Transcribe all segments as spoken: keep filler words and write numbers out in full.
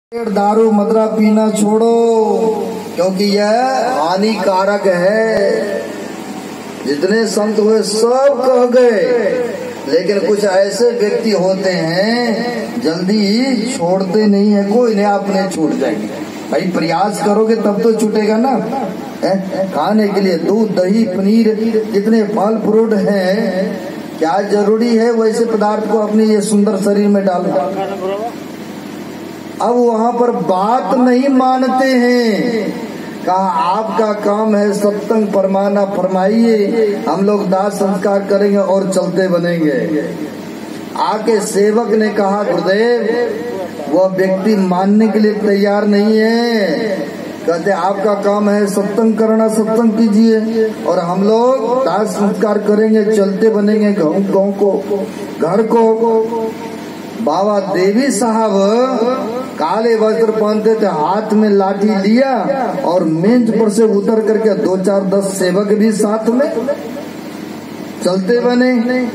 दारू मदरा पीना छोड़ो, क्योंकि यह हानिकारक है। जितने संत हुए सब कह गए, लेकिन कुछ ऐसे व्यक्ति होते हैं जल्दी छोड़ते नहीं है। कोई नहीं, आपने छूट जाएंगे। भाई प्रयास करोगे तब तो छूटेगा ना। है? खाने के लिए दूध दही पनीर जितने फल फ्रूट हैं, क्या जरूरी है वैसे पदार्थ को अपने ये सुंदर शरीर में डालना। अब वहाँ पर बात नहीं मानते हैं। कहा आपका काम है सत्संग फरमाना, फरमाइए, हम लोग दाह संस्कार करेंगे और चलते बनेंगे। आके सेवक ने कहा गुरुदेव, वह व्यक्ति मानने के लिए तैयार नहीं है। कहते आपका काम है सत्संग करना, सत्संग कीजिए और हम लोग दाह संस्कार करेंगे, चलते बनेंगे गाँव गाँव को, घर को। बाबा देवी साहब काले वस्त्र पहनते थे, हाथ में लाठी लिया और मेज पर से उतर करके दो चार दस सेवक भी साथ में चलते बने।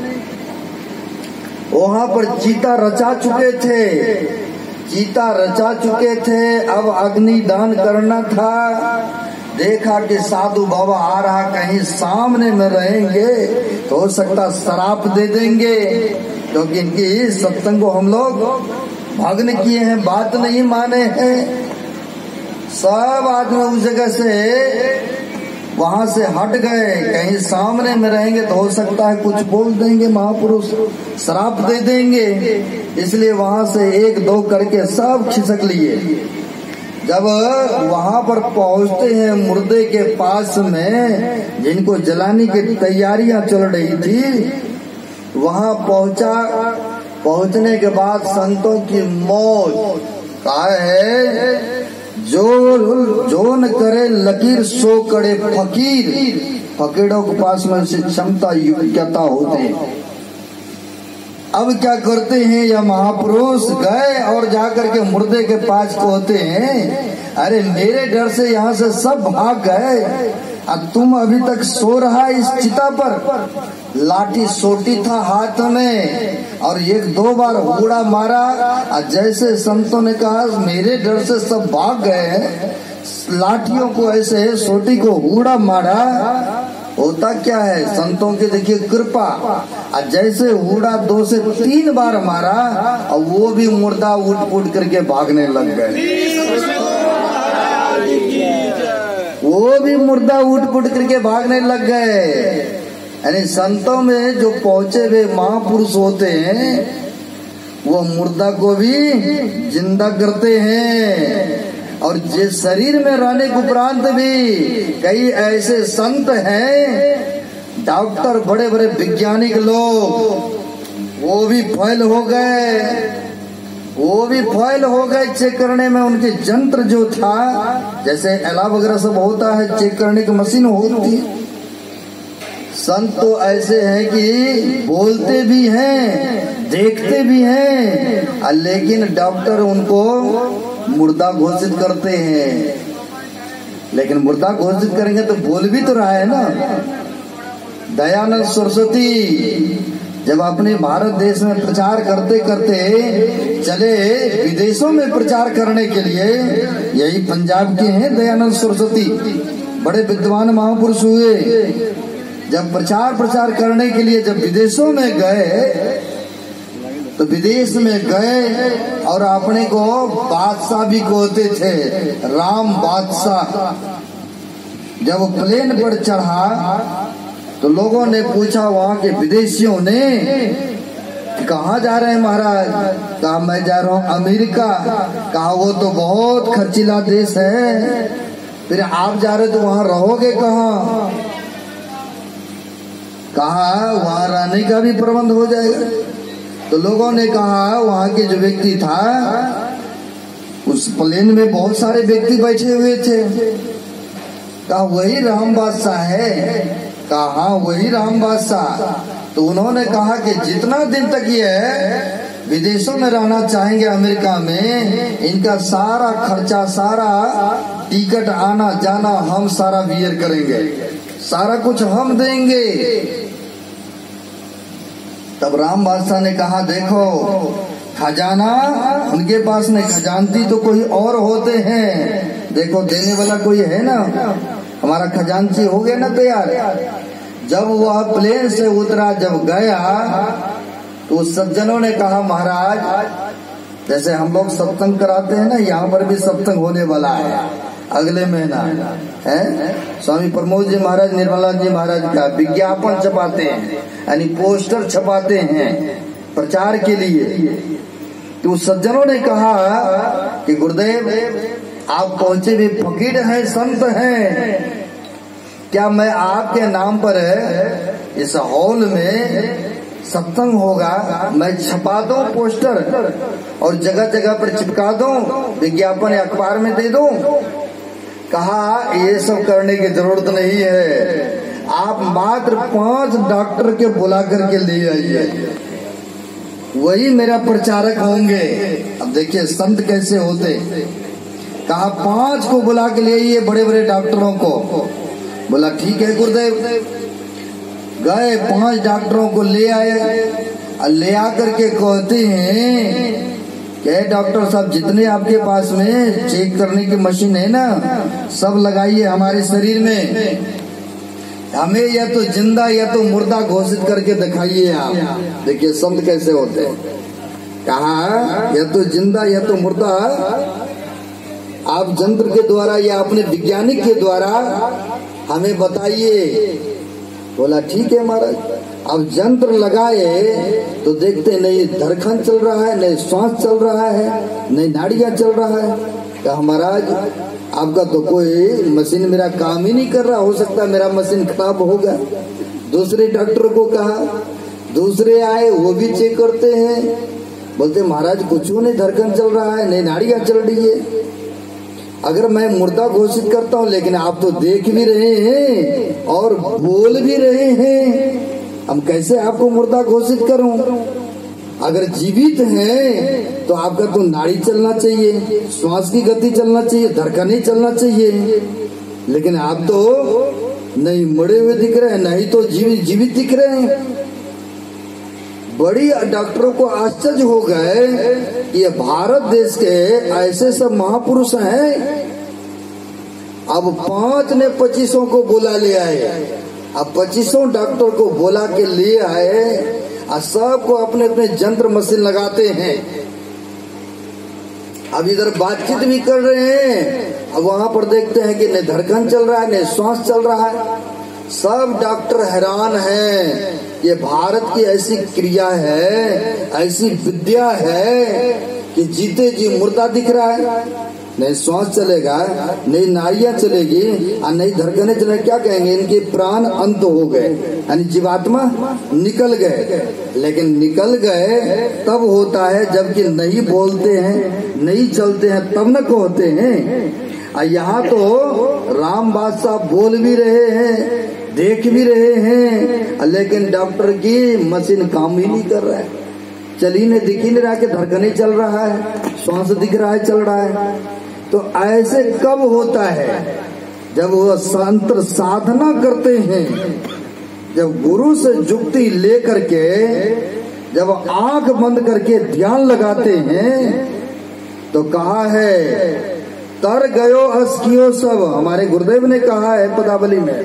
वहां पर चीता रचा चुके थे, चीता रचा चुके थे। अब अग्नि दान करना था। देखा कि साधु बाबा आ रहा, कहीं सामने में रहेंगे तो हो सकता शराप दे देंगे, क्योंकि इनकी सत्संग को हम लोग भग्न किए हैं, बात नहीं माने हैं। सब आदमी उस जगह से वहां से हट गए, कहीं सामने में रहेंगे तो हो सकता है कुछ बोल देंगे, महापुरुष श्राप दे देंगे। इसलिए वहां से एक दो करके सब खिसक लिए। जब वहां पर पहुंचते हैं मुर्दे के पास में, जिनको जलाने की तैयारियां चल रही थी, वहां पहुंचा। पहुंचने के बाद संतों की मौज कहा है, जो जो न करे लकीर सो करे फकीर। फकीरों के पास में से क्षमता योग्यता होती है। अब क्या करते हैं यह महापुरुष, गए और जाकर के मुर्दे के पास कहते हैं, अरे मेरे डर से यहाँ से सब भाग गए, अब तुम अभी तक सो रहा इस चिता पर। लाठी सोटी था हाथ में और एक दो बार हुड़ा मारा। और जैसे संतों ने कहा मेरे डर से सब भाग गए, लाठियों को ऐसे सोटी को हुड़ा मारा। होता क्या है, संतों की देखिए कृपा। और जैसे हुड़ा दो से तीन बार मारा और वो भी मुर्दा उठ उठ करके भागने लग गए। वो भी मुर्दा उठ उठ करके भागने लग गए। यानी संतों में जो पहुंचे हुए महापुरुष होते हैं, वो मुर्दा को भी जिंदा करते हैं। और जिस शरीर में रहने के उपरांत भी कई ऐसे संत हैं, डॉक्टर बड़े बड़े वैज्ञानिक लोग, वो भी फेल हो गए। वो भी फॉयल हो गए चेक करने में। उनके यंत्र जो था, जैसे एला वगैरह सब होता है, चेक करने की मशीन होती है। संत तो ऐसे हैं कि बोलते भी हैं, देखते भी हैं, लेकिन डॉक्टर उनको मुर्दा घोषित करते हैं। लेकिन मुर्दा घोषित करेंगे तो बोल भी तो रहा है ना। दयानंद सरस्वती जब अपने भारत देश में प्रचार करते करते चले विदेशों में प्रचार करने के लिए, यही पंजाब के हैं दयानंद सरस्वती, बड़े विद्वान महापुरुष हुए। जब प्रचार प्रचार करने के लिए जब विदेशों में गए, तो विदेश में गए और अपने को बादशाह भी कहते थे, राम बादशाह। जब प्लेन पर चढ़ा तो लोगों ने पूछा, वहाँ के विदेशियों ने, कहाँ जा रहे हैं महाराज? कहा मैं जा रहा हूँ अमेरिका। कहा वो तो बहुत खर्चीला देश है, फिर आप जा रहे तो वहाँ रहोगे कहाँ? कहा वहाँ रहने का भी प्रबंध हो जाएगा। तो लोगों ने कहा, वहाँ के जो व्यक्ति था, उस प्लेन में बहुत सारे व्यक्ति बैठे हुए थे। कहा वही राम बादशाह है। कहा हाँ वही राम बादशाह। तो उन्होंने कहा कि जितना दिन तक ये विदेशों में रहना चाहेंगे अमेरिका में, इनका सारा खर्चा, सारा टिकट आना जाना हम सारा बियर करेंगे, सारा कुछ हम देंगे। तब राम बादशाह ने कहा, देखो खजाना उनके पास नहीं, खजानती तो कोई और होते हैं। देखो देने वाला कोई है ना, हमारा खजानची हो गया ना तैयार। जब वह प्लेन से उतरा, जब गया तो उस सज्जनों ने कहा महाराज, जैसे हम लोग सत्संग कराते हैं ना, यहाँ पर भी सत्संग होने वाला है अगले महीना है। स्वामी प्रमोद जी महाराज, निर्मला जी महाराज का विज्ञापन छपाते हैं, यानी पोस्टर छपाते हैं प्रचार के लिए। तो सज्जनों ने कहा कि गुरुदेव आप पहुंचे भी फकीर हैं, संत हैं, क्या मैं आपके नाम पर इस हॉल में सत्संग होगा, मैं छपा दूं पोस्टर और जगह जगह पर चिपका दूं, विज्ञापन अखबार में दे दूं? कहा ये सब करने की जरूरत नहीं है, आप मात्र पांच डॉक्टर के बुला करके ले आइए, वही मेरा प्रचारक होंगे। अब देखिए संत कैसे होते। कहा पांच को बुला के ले आइए, बड़े बड़े डॉक्टरों को। बोला ठीक है गुरुदेव। गए, पांच डॉक्टरों को ले आए, ले आकर के कहते हैं कि डॉक्टर साहब जितने आपके पास में चेक करने की मशीन है ना, सब लगाइए हमारे शरीर में, हमें या तो जिंदा या तो मुर्दा घोषित करके दिखाइए आप। देखिए संत कैसे होते हैं। कहा या तो जिंदा या तो मुर्दा आप यंत्र के द्वारा या अपने वैज्ञानिक के द्वारा हमें बताइए। बोला ठीक है महाराज। अब यंत्र लगाए तो देखते नहीं धड़कन चल रहा है, नहीं श्वास चल रहा है, नहीं नाड़ियां चल रहा है। कहा महाराज आपका तो कोई मशीन मेरा काम ही नहीं कर रहा, हो सकता है मेरा मशीन खराब होगा। दूसरे डॉक्टर को कहा, दूसरे आए वो भी चेक करते हैं, बोलते महाराज कुछ नहीं, धड़कन चल रहा है, नहीं नाड़ियां चल रही है। अगर मैं मुर्दा घोषित करता हूँ लेकिन आप तो देख भी रहे हैं और बोल भी रहे हैं, हम कैसे आपको मुर्दा घोषित करूं? अगर जीवित हैं तो आपका तो नाड़ी चलना चाहिए, श्वास की गति चलना चाहिए, धड़कन चलना चाहिए, लेकिन आप तो नहीं मरे हुए दिख रहे हैं, नहीं तो जीवित जीवित दिख रहे हैं। बड़ी डॉक्टरों को आश्चर्य हो गए, ये भारत देश के ऐसे सब महापुरुष हैं। अब पांच ने पच्चीसों को बुला ले आए, अब पच्चीसों डॉक्टर को बुला के ले आए और सबको अपने अपने यंत्र मशीन लगाते हैं। अब इधर बातचीत भी कर रहे हैं, अब वहां पर देखते हैं कि न धड़कन चल रहा है न श्वास चल रहा है। सब डॉक्टर हैरान हैं, ये भारत की ऐसी क्रिया है, ऐसी विद्या है कि जीते जी मुर्दा दिख रहा है, नहीं श्वास चलेगा, नहीं नाड़ियां चलेगी और नहीं धड़कने चलेगी। क्या कहेंगे? इनके प्राण अंत हो गए, यानी जीवात्मा निकल गए। लेकिन निकल गए तब होता है जबकि नहीं बोलते हैं, नहीं चलते हैं, तब न कहते हैं। यहाँ तो राम बादशाह बोल भी रहे हैं, देख भी रहे हैं, लेकिन डॉक्टर की मशीन काम ही नहीं कर रहा है, चल ही नहीं, दिख ही नहीं रहा कि धड़कन ही चल रहा है, श्वास दिख रहा है, चल रहा है। तो ऐसे कब होता है? जब वो संतर साधना करते हैं, जब गुरु से जुक्ति लेकर के जब आंख बंद करके ध्यान लगाते हैं, तो कहा है तर गयो अस्कियो सब, हमारे गुरुदेव ने कहा है पदावली में,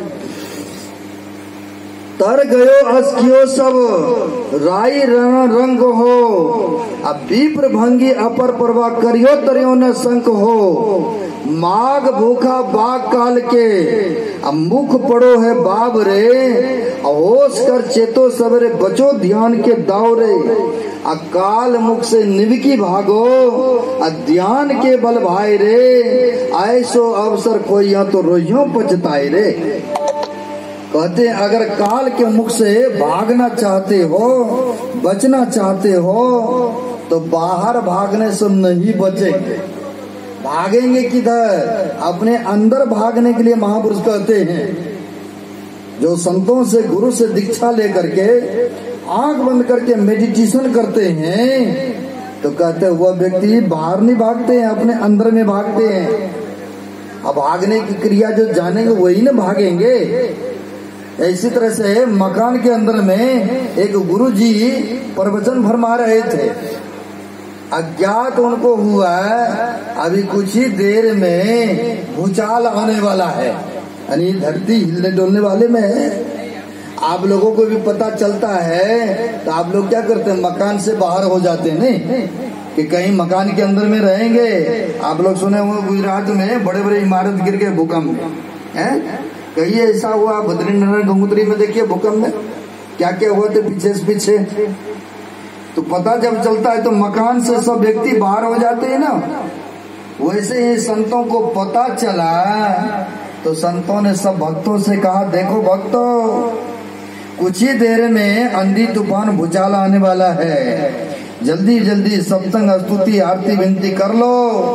तर गयो अस्कियो सब राई रण रंग हो, अब विप्र भंगी अपर प्रभा करियो तरियो न संक हो, माघ भूखा बाग काल के अब मुख पड़ो है बाब रे, होश कर चेतो सबरे बचो ध्यान के दावरे, अकाल मुख से निवकी भागो अध्यान के बल भाई रे, ऐसो अवसर कोई तो रोइयो पछताए रे। कहते हैं अगर काल के मुख से भागना चाहते हो, बचना चाहते हो, तो बाहर भागने से नहीं बचेंगे। भागेंगे किधर? अपने अंदर भागने के लिए महापुरुष कहते हैं, जो संतों से गुरु से दीक्षा लेकर के आंख बंद करके मेडिटेशन करते हैं, तो कहते हैं वह व्यक्ति बाहर नहीं भागते हैं, अपने अंदर में भागते हैं। अब भागने की क्रिया जो जानेंगे वही ना भागेंगे। इसी तरह से मकान के अंदर में एक गुरुजी प्रवचन फरमा रहे थे, अज्ञात उनको हुआ अभी कुछ ही देर में भूचाल आने वाला है, यानी धरती हिलने डोलने वाले में है। आप लोगों को भी पता चलता है तो आप लोग क्या करते हैं, मकान से बाहर हो जाते हैं, नहीं कि कहीं मकान के अंदर में रहेंगे। आप लोग सुने हुए गुजरात में बड़े बड़े इमारत गिर गए भूकंप है, कहीं ऐसा हुआ बद्रीनारायण गंगोत्री में देखिए भूकंप में क्या क्या हुआ थे पीछे से पीछे। तो पता जब चलता है तो मकान से सब व्यक्ति बाहर हो जाते हैं ना। वैसे ही संतों को पता चला तो संतों ने सब भक्तों से कहा, देखो भक्तों, कुछ ही देर में आंधी तूफान भूचाल आने वाला है, जल्दी जल्दी सत्संग स्तुति आरती विनती कर लो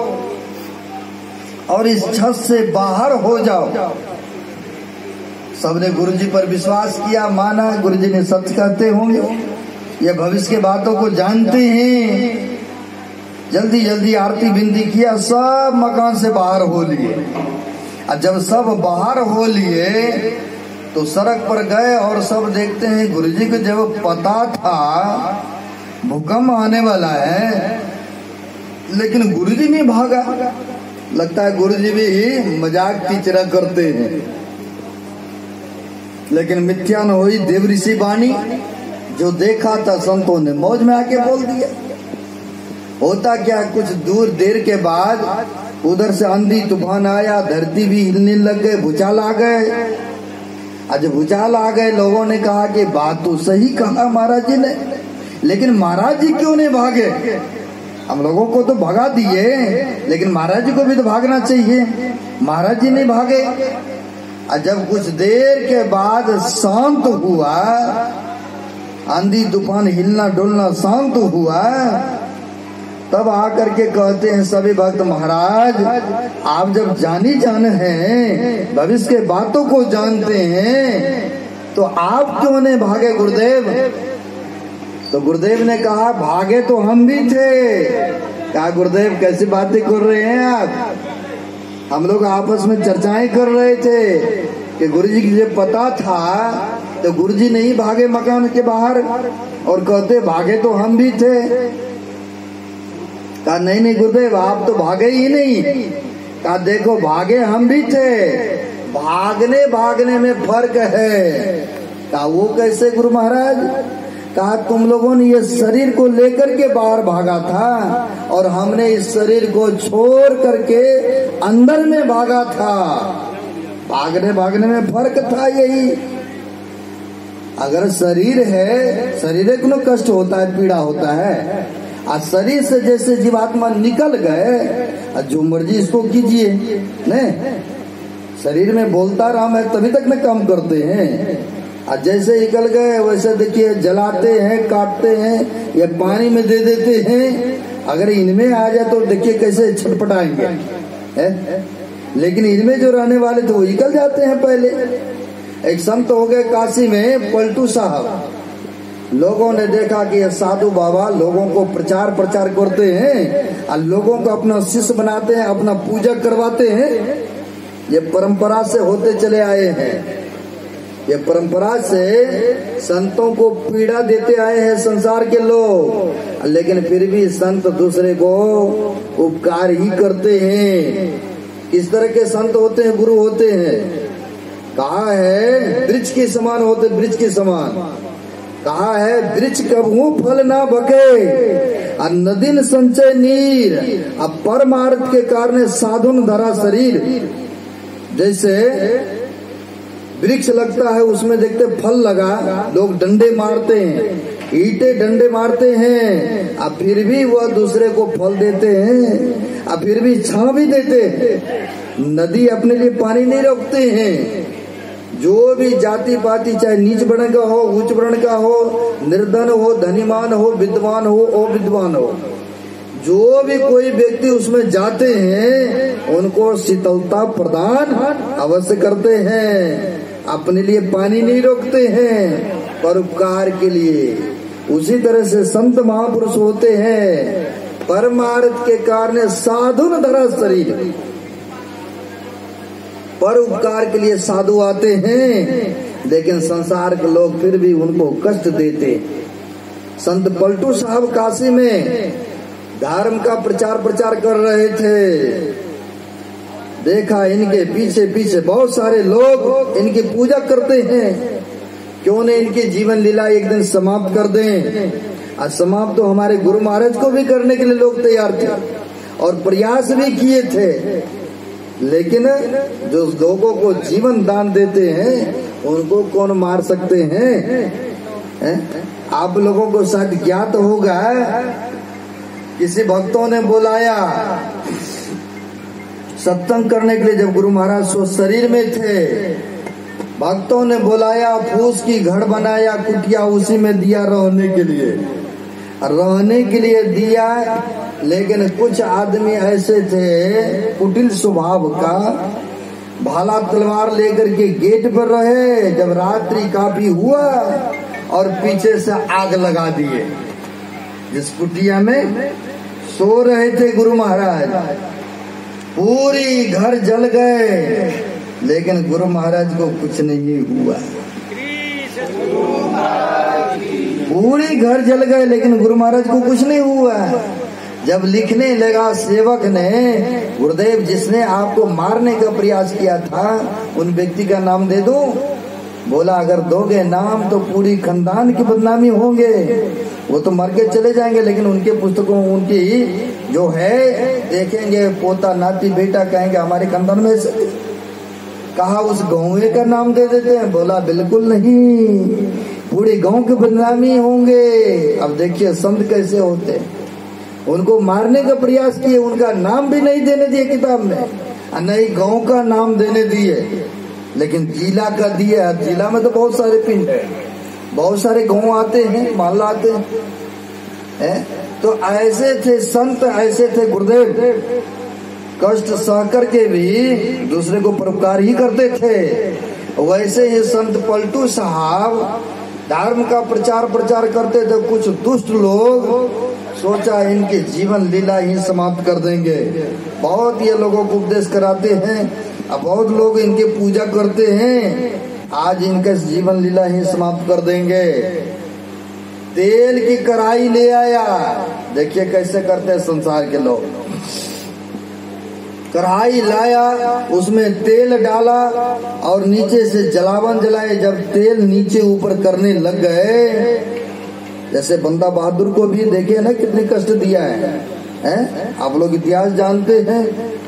और इस छत से बाहर हो जाओ। सबने गुरुजी पर विश्वास किया, माना। गुरुजी ने सत्य कहते होंगे, ये भविष्य के बातों को जानते हैं। जल्दी जल्दी आरती विनती किया, सब मकान से बाहर हो लिए। और जब सब बाहर हो लिए तो सड़क पर गए और सब देखते हैं गुरुजी को जब पता था भूकंप आने वाला है, लेकिन गुरुजी नहीं भागा। लगता है गुरुजी भी मजाक की तरह करते हैं, लेकिन मिथ्या न हुई देव ऋषि वाणी। जो देखा था संतों ने मौज में आके बोल दिया। होता क्या, कुछ दूर देर के बाद उधर से आंधी तूफान आया, धरती भी हिलने लग गए, भूचाल आ गए। आज भूचाल आ गए, लोगों ने कहा कि बात तो सही कहा महाराज जी ने, लेकिन महाराज जी क्यों नहीं भागे? हम लोगों को तो भगा दिए, लेकिन महाराज जी को भी तो भागना चाहिए। महाराज जी नहीं भागे। और जब कुछ देर के बाद शांत हुआ, आंधी तूफान हिलना डुलना शांत हुआ, तब आकर के कहते हैं सभी भक्त, महाराज आप जब जानी जान हैं, भविष्य के बातों को जानते हैं, तो आप क्यों नहीं भागे गुरुदेव? तो गुरुदेव ने कहा, भागे तो हम भी थे। कहा, गुरुदेव कैसी बातें कर रहे हैं आप? हम लोग आपस में चर्चाएं कर रहे थे कि गुरुजी की जब पता था तो गुरुजी नहीं भागे मकान के बाहर, और कहते भागे तो हम भी थे। कहा, नहीं नहीं गुरुदेव आप तो भागे ही नहीं। कहा, देखो भागे हम भी थे, भागने भागने में फर्क है। कहा, वो कैसे गुरु महाराज? कहा, तुम लोगों ने ये शरीर को लेकर के बाहर भागा था और हमने इस शरीर को छोड़ करके अंदर में भागा था। भागने भागने में फर्क था यही। अगर शरीर है, शरीर को कष्ट होता है, पीड़ा होता है। आज शरीर से जैसे जीवात्मा निकल गए, जो मर्जी इसको कीजिए, नहीं शरीर में बोलता रहा मैं तभी तक न काम करते हैं। आज जैसे निकल गए वैसे देखिए जलाते हैं, काटते हैं या पानी में दे देते हैं। अगर इनमें आ जाए तो देखिए कैसे छटपटाएंगे है? लेकिन इनमें जो रहने वाले थे वो निकल जाते हैं। पहले एक संत हो गए काशी में, पलटू साहब। लोगों ने देखा कि ये साधु बाबा लोगों को प्रचार प्रचार करते हैं और लोगों को अपना शिष्य बनाते हैं, अपना पूजा करवाते हैं। ये परंपरा से होते चले आए हैं। ये परंपरा से संतों को पीड़ा देते आए हैं संसार के लोग, लेकिन फिर भी संत दूसरे को उपकार ही करते हैं। इस तरह के संत होते हैं, गुरु होते हैं। कहा है वृक्ष के समान होते, वृक्ष के समान। कहा है वृक्ष कबहू फल ना बके और नदीन संचय नीर, अब परमार्थ के कारण साधुन धरा शरीर। जैसे वृक्ष लगता है, उसमें देखते फल लगा, लोग डंडे मारते हैं, ईंटे डंडे मारते हैं, अब फिर भी वह दूसरे को फल देते हैं, अब फिर भी छां भी देते हैं। नदी अपने लिए पानी नहीं रोकते हैं। जो भी जाति पाति, चाहे नीच वर्ण का हो, उच्च वर्ण का हो, निर्धन हो, धनीमान हो, विद्वान हो, अविद्वान हो, जो भी कोई व्यक्ति उसमें जाते हैं उनको शीतलता प्रदान अवश्य करते हैं। अपने लिए पानी नहीं रोकते हैं, परोपकार के लिए। उसी तरह से संत महापुरुष होते हैं, परमार्थ के कारण साधुन धरा शरीर, परोपकार के लिए साधु आते हैं, लेकिन संसार के लोग फिर भी उनको कष्ट देते। संत पलटू साहब काशी में धर्म का प्रचार प्रचार कर रहे थे। देखा इनके पीछे पीछे बहुत सारे लोग इनकी पूजा करते हैं। क्यों न इनकी जीवन लीला एक दिन समाप्त कर दें। आज समाप्त तो हमारे गुरु महाराज को भी करने के लिए लोग तैयार थे और प्रयास भी किए थे, लेकिन जो लोगों को जीवन दान देते हैं उनको कौन मार सकते हैं, हैं? आप लोगों को शायद ज्ञात होगा, किसी भक्तों ने बुलाया सत्संग करने के लिए। जब गुरु महाराज सो शरीर में थे, भक्तों ने बुलाया, फूस की घर बनाया, कुटिया उसी में दिया रहने के लिए, रहने के लिए दिया। लेकिन कुछ आदमी ऐसे थे कुटिल स्वभाव का, भाला तलवार लेकर के गेट पर रहे। जब रात्रि काफी हुआ और पीछे से आग लगा दिए। जिस कुटिया में सो रहे थे गुरु महाराज, पूरी घर जल गए, लेकिन गुरु महाराज को कुछ नहीं हुआ। पूरी घर जल गए लेकिन गुरु महाराज को कुछ नहीं हुआ। जब लिखने लगा सेवक ने, गुरुदेव जिसने आपको मारने का प्रयास किया था उन व्यक्ति का नाम दे दो। बोला अगर दोगे नाम तो पूरी खानदान की बदनामी होंगे, वो तो मर के चले जाएंगे, लेकिन उनके पुस्तकों उनकी जो है देखेंगे, पोता नाती बेटा कहेंगे हमारे खानदान में से। कहा उस गाँव का नाम दे देते हैं। बोला बिल्कुल नहीं, पूरे गांव के बदनामी होंगे। अब देखिए संत कैसे होते, उनको मारने का प्रयास किए, उनका नाम भी नहीं देने दिए किताब में, नहीं गांव का नाम देने दिए, लेकिन जिला का दिया। जिला में तो बहुत सारे पिंड है, बहुत सारे गांव आते हैं, मोहल्ला आते हैं, है? तो ऐसे थे संत, ऐसे थे गुरुदेव, कष्ट सह करके भी दूसरे को परोपकार ही करते थे। वैसे ही संत पलटू साहब धर्म का प्रचार प्रचार करते थे। कुछ दुष्ट लोग सोचा इनके जीवन लीला ही समाप्त कर देंगे। बहुत ये लोगों को उपदेश कराते हैं, अब बहुत लोग इनकी पूजा करते हैं, आज इनका जीवन लीला ही समाप्त कर देंगे। तेल की कढ़ाई ले आया, देखिए कैसे करते हैं संसार के लोग। कढ़ाई लाया, उसमें तेल डाला और नीचे से जलावन जलाए। जब तेल नीचे ऊपर करने लग गए, जैसे बंदा बहादुर को भी देखे ना कितने कष्ट दिया है, हैं? आप लोग इतिहास जानते हैं।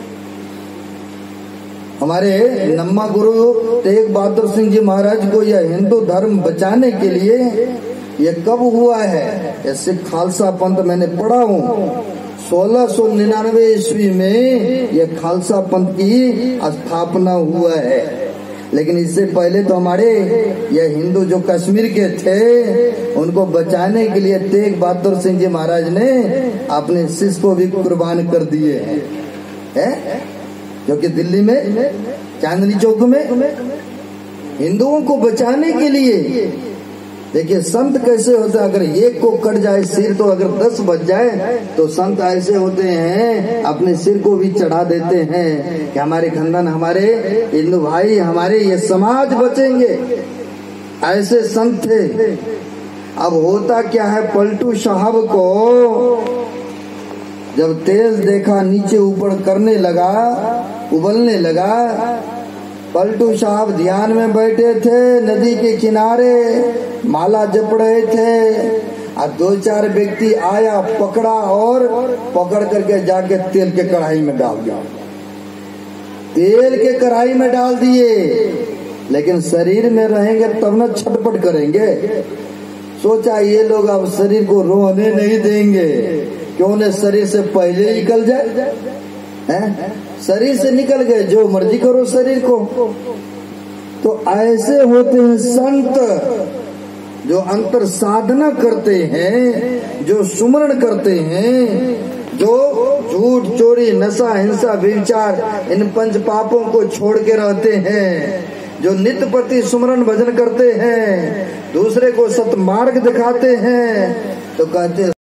हमारे नम्मा गुरु तेग बहादुर सिंह जी महाराज को यह हिंदू धर्म बचाने के लिए ये कब हुआ है, ये सिख खालसा पंथ मैंने पढ़ा हूँ। सोलह सौ निन्यानवे ईस्वी में यह खालसा पंथ की स्थापना हुआ है। लेकिन इससे पहले तो हमारे यह हिंदू जो कश्मीर के थे उनको बचाने के लिए तेग बहादुर सिंह जी महाराज ने अपने शिष्य को भी कुर्बान कर दिए हैं, है? जो कि दिल्ली में चांदनी चौक में हिंदुओं को बचाने के लिए। देखिए संत कैसे होते हैं, अगर एक को कट जाए सिर तो अगर दस बच जाए तो संत ऐसे होते हैं, अपने सिर को भी चढ़ा देते हैं कि हमारे खानदान, हमारे हिंदू भाई, हमारे ये समाज बचेंगे। ऐसे संत थे। अब होता क्या है, पलटू साहब को जब तेल देखा नीचे ऊपर करने लगा, उबलने लगा, पलटू साहब ध्यान में बैठे थे, नदी के किनारे माला जप रहे थे। और दो चार व्यक्ति आया, पकड़ा और पकड़ करके जाके तेल के कढ़ाई में डाल दिया। तेल के कढ़ाई में डाल दिए, लेकिन शरीर में रहेंगे तब न छटपट करेंगे। सोचा ये लोग अब शरीर को रोने नहीं देंगे, क्यों न शरीर से पहले निकल जाए, हैं? शरीर से निकल गए, जो मर्जी करो शरीर को। तो ऐसे होते हैं संत जो अंतर साधना करते हैं, जो सुमरण करते हैं, जो झूठ चोरी नशा हिंसा व्यभिचार इन पंच पापों को छोड़ के रहते हैं, जो नित्य प्रति सुमरण भजन करते हैं, दूसरे को सतमार्ग दिखाते हैं। तो कहते